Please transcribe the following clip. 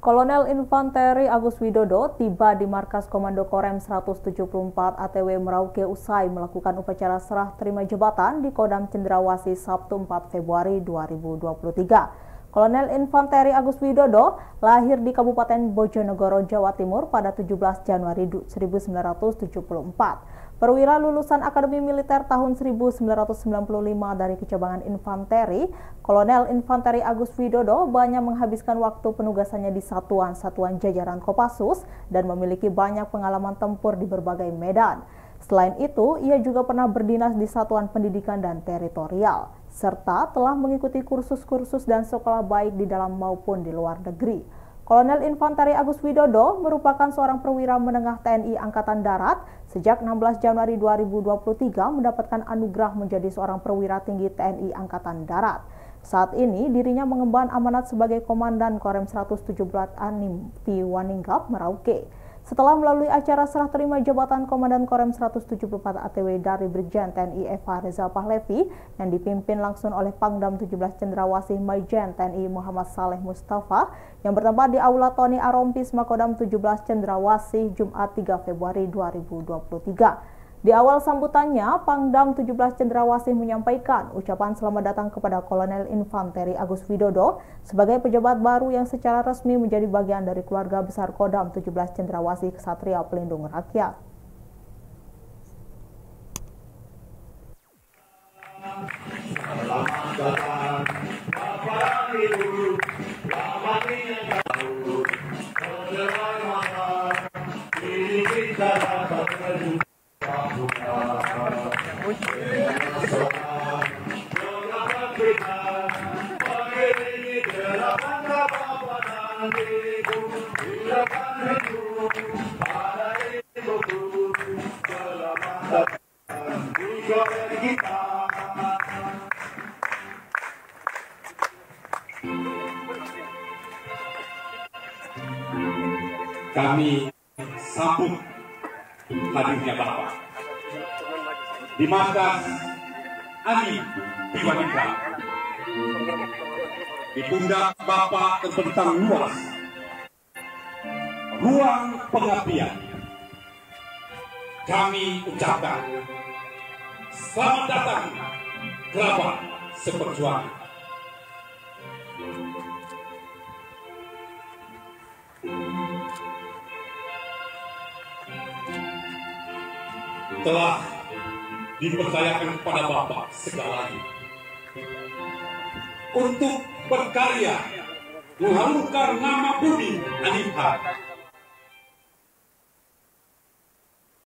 Kolonel Infanteri Agus Widodo tiba di markas Komando Korem 174 ATW Merauke usai melakukan upacara serah terima jabatan di Kodam Cendrawasih Sabtu 4 Februari 2023. Kolonel Infanteri Agus Widodo lahir di Kabupaten Bojonegoro, Jawa Timur pada 17 Januari 1974. Perwira lulusan Akademi Militer tahun 1995 dari Kecabangan Infanteri, Kolonel Infanteri Agus Widodo banyak menghabiskan waktu penugasannya di satuan-satuan jajaran Kopassus dan memiliki banyak pengalaman tempur di berbagai medan. Selain itu, ia juga pernah berdinas di Satuan Pendidikan dan Teritorial, serta telah mengikuti kursus-kursus dan sekolah baik di dalam maupun di luar negeri. Kolonel Infanteri Agus Widodo merupakan seorang perwira menengah TNI Angkatan Darat. Sejak 16 Januari 2023 mendapatkan anugerah menjadi seorang perwira tinggi TNI Angkatan Darat. Saat ini dirinya mengemban amanat sebagai Komandan Korem 174 Anim di Waningkap, Merauke. Setelah melalui acara serah terima jabatan Komandan Korem 174 ATW dari Brigjen TNI Eva Reza Pahlevi yang dipimpin langsung oleh Pangdam 17 Cendrawasih Maijen TNI Muhammad Saleh Mustafa yang bertempat di Aula Tony Arompis Makodam 17 Cendrawasih Jumat 3 Februari 2023. Di awal sambutannya, Pangdam 17 Cendrawasih menyampaikan ucapan selamat datang kepada Kolonel Infanteri Agus Widodo sebagai pejabat baru yang secara resmi menjadi bagian dari keluarga besar Kodam 17 Cendrawasih Ksatria Pelindung Rakyat. Selamat datang Bapak Ibu, selamat ini kita dapat berjumpa. Kami sambut hadirnya Bapak di markas Anim di Waningkap. Di pundak Bapak terbentang luas ruang pengabdian. Kami ucapkan selamat datang kerabat seperjuangan. Telah dipercayakan kepada Bapak segalanya untuk berkarya mengharumkan nama bumi Anipha